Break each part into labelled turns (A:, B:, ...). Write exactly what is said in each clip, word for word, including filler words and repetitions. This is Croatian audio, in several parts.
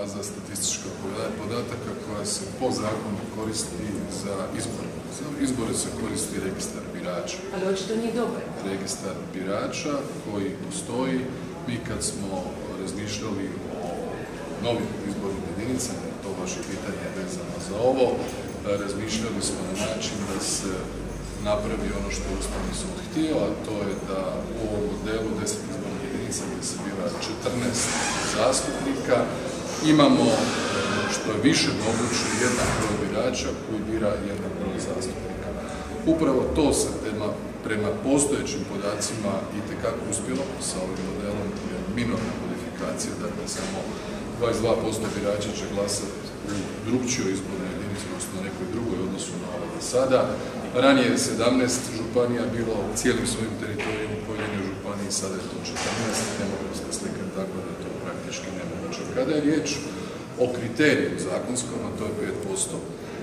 A: baza statističkog podataka koja se po zakonu koristi za izbore. Za izbore se koristi registar birača.
B: Ali očito nije dobro.
A: Registar birača koji postoji. Mi kad smo razmišljali o novim izbornim jedinicama, to vaše pitanje je vezano za ovo, razmišljali smo na način da se napravi ono što je Ustavni sud htio, a to je da u ovom modelu deset izbornih jedinica gdje se bira četrnaest zastupnika imamo što je više moguće jedan broj birača koji bira jedan broj zastupnika. Upravo to se tema, prema postojećim podacima itekako uspjelo sa ovim modelom, je minorna modifikacija, dakle samo dvadeset dva posto birača će glasati u drugčijoj izbornoj jedinici, odnosno nekoj drugoj odnosu na ovo do sada. Ranije je sedamnaest županija bilo cijelim svojim teritorijom u pojedinoj županiji, sada je to četrnaest, demografska slika je takva da je to praktički nemoguće. Kada je riječ o kriteriju zakonskom, a to je pet posto,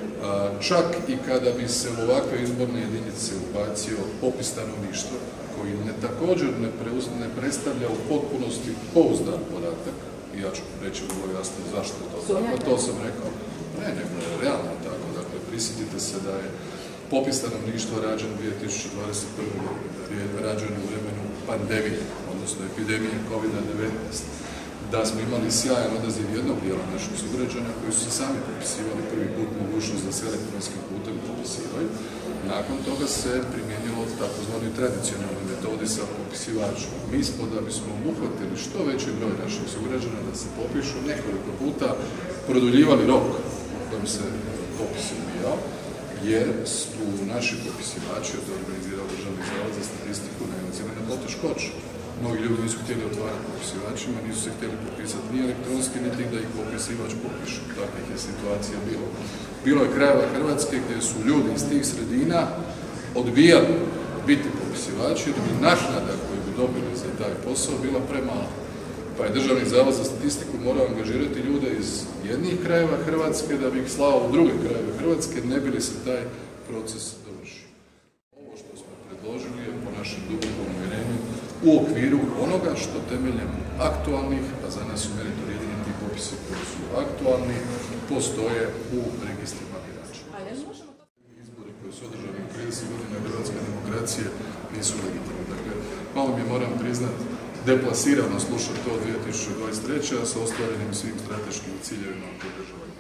A: čak i kada bi se u ovakve izborne jedinice ubacio popis stanovništva, koji ne također ne, preuz, ne predstavlja u potpunosti pouzdan podatak, i ja ću reći vrlo jasno zašto je to tako, to sam rekao, ne, nego je realno tako, dakle, prisjetite se da je popis stanovništva rađen dvije tisuće dvadeset prve. godine, da je rađen u vremenu pandemije, odnosno epidemije kovid devetnaest, da smo imali sjajan odaziv jednog dijela naših sugrađana koji su se sami popisivali prvi put mogućnost da se elektronskim putem popisivaju. Nakon toga se primijenilo takozvani tradicionalni metodi sa popisivačima. Mi smo, da bismo obuhvatili što veći broj naših sugrađana da se popišu, nekoliko puta produljivali rok u kojem se popis odvijao, jer su naši popisivači, to je organizirao Državni zavod za statistiku, nailazili na poteškoće. Mnogi ljudi nisu htjeli otvarati popisivačima, nisu se htjeli popisati ni elektronski, niti da ih popisivač popiše. Takvih je situacija bilo. Bilo je krajeva Hrvatske gdje su ljudi iz tih sredina odbijali biti popisivači, jer bi naknada koju bi dobili za taj posao bila premala. Pa je Državni zavod za statistiku morao angažirati ljude iz jednih krajeva Hrvatske da bi ih slao u druge krajeve Hrvatske, ne bi li se taj proces dovršio. Ovo što smo predložili je po našem dubokom uvjerenju u okviru onoga što temeljem aktualnih, a za nas su meritor jedini ti popisi koji su aktualni, postoje u registrima birača. Izbori koji su održani u trideset godina hrvatske demokracije nisu legitimni. Dakle, malo mi moram priznati deplasirano slušati to dvije tisuće dvadeset treće. a sa ostvarenim svim strateškim ciljevima koje država